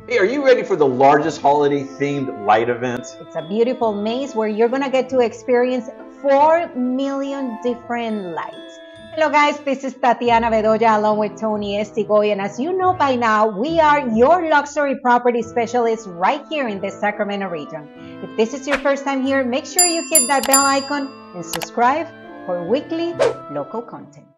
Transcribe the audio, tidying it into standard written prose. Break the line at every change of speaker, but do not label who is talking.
Hey, are you ready for the largest holiday-themed light event?
It's a beautiful maze where you're gonna get to experience 4 million different lights. Hello guys, this is Tatiana Bedoya along with Tony Estigoy, and as you know by now, we are your luxury property specialists right here in the Sacramento region. If this is your first time here, make sure you hit that bell icon and subscribe for weekly local content.